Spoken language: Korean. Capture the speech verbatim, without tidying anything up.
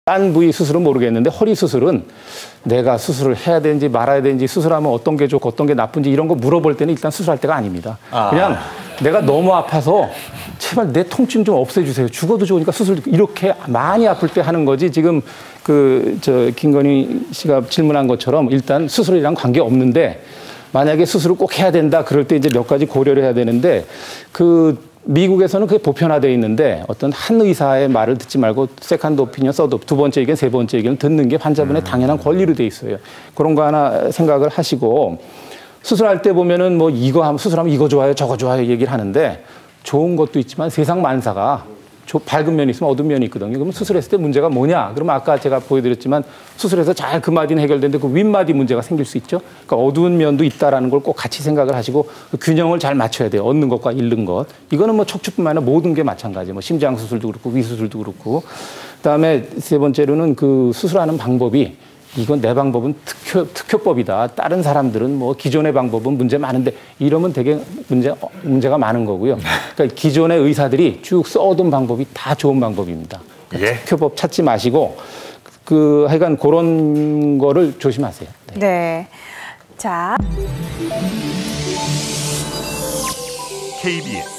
딴 부위 수술은 모르겠는데 허리 수술은 내가 수술을 해야 되는지 말아야 되는지 수술하면 어떤 게 좋고 어떤 게 나쁜지 이런 거 물어볼 때는 일단 수술할 때가 아닙니다. 아. 그냥 내가 너무 아파서 제발 내 통증 좀 없애주세요. 죽어도 좋으니까 수술 이렇게 많이 아플 때 하는 거지. 지금 그 저 김건희 씨가 질문한 것처럼 일단 수술이랑 관계 없는데 만약에 수술을 꼭 해야 된다 그럴 때 이제 몇 가지 고려를 해야 되는데 그 미국에서는 그게 보편화되어 있는데 어떤 한 의사의 말을 듣지 말고 세컨드 오피니언, 서드, 두 번째 의견, 세 번째 의견을 듣는 게 환자분의 당연한 권리로 돼 있어요. 그런 거 하나 생각을 하시고 수술할 때 보면은 뭐 이거 하면 수술하면 이거 좋아요, 저거 좋아요 얘기를 하는데 좋은 것도 있지만 세상 만사가 밝은 면이 있으면 어두운 면이 있거든요. 그러면 수술했을 때 문제가 뭐냐? 그러면 아까 제가 보여드렸지만 수술해서 잘 그 마디는 해결되는데 그 윗마디 문제가 생길 수 있죠. 그러니까 어두운 면도 있다라는 걸 꼭 같이 생각을 하시고 그 균형을 잘 맞춰야 돼요. 얻는 것과 잃는 것. 이거는 뭐 척추뿐만 아니라 모든 게 마찬가지예요. 뭐 심장 수술도 그렇고 위 수술도 그렇고. 그다음에 세 번째로는 그 수술하는 방법이 이건 내 방법은 특효, 특효법이다. 다른 사람들은 뭐 기존의 방법은 문제 많은데 이러면 되게 문제, 문제가 많은 거고요. 그러니까 기존의 의사들이 쭉 써오던 방법이 다 좋은 방법입니다. 그러니까 예. 특효법 찾지 마시고 그 하여간 그런 거를 조심하세요. 네. 네. 자. 케이비에스